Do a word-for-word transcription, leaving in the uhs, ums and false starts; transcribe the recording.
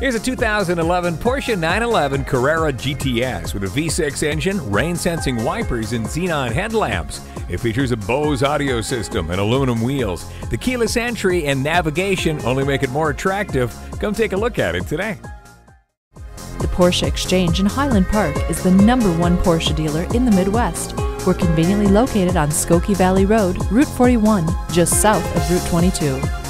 Here's a two thousand eleven Porsche nine eleven Carrera G T S with a V six engine, rain-sensing wipers, and xenon headlamps. It features a Bose audio system and aluminum wheels. The keyless entry and navigation only make it more attractive. Come take a look at it today. The Porsche Exchange in Highland Park is the number one Porsche dealer in the Midwest. We're conveniently located on Skokie Valley Road, Route forty-one, just south of Route twenty-two.